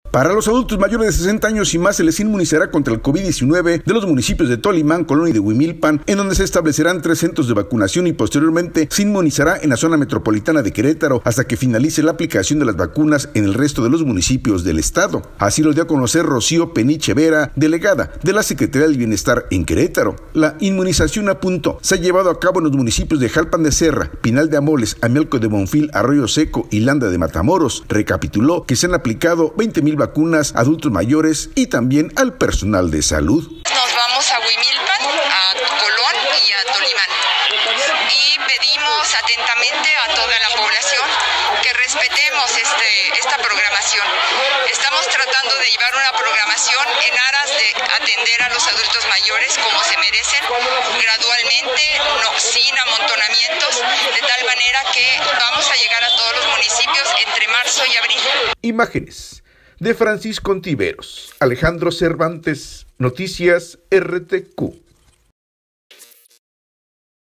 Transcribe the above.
Para los adultos mayores de 60 años y más se les inmunizará contra el COVID-19 de los municipios de Tolimán, Colón y de Huimilpan, en donde se establecerán 3 centros de vacunación y posteriormente se inmunizará en la zona metropolitana de Querétaro hasta que finalice la aplicación de las vacunas en el resto de los municipios del estado. Así lo dio a conocer Rocío Peniche Vera, delegada de la Secretaría del Bienestar en Querétaro. La inmunización, apuntó, se ha llevado a cabo en los municipios de Jalpan de Serra, Pinal de Amoles, Amialco de Bonfil, Arroyo Seco y Landa de Matamoros. Recapituló que se han aplicado 20,000 vacunas a adultos mayores y también al personal de salud. Nos vamos a Huimilpan, a Colón y a Tolimán. Y pedimos atentamente a toda la población que respetemos esta programación. Estamos tratando de llevar una programación en aras de atender a los adultos mayores como se merecen, gradualmente, sin amontonamientos, de tal manera que vamos a llegar a todos los municipios entre marzo y abril. Imágenes de Francisco Ontiveros, Alejandro Cervantes, Noticias RTQ.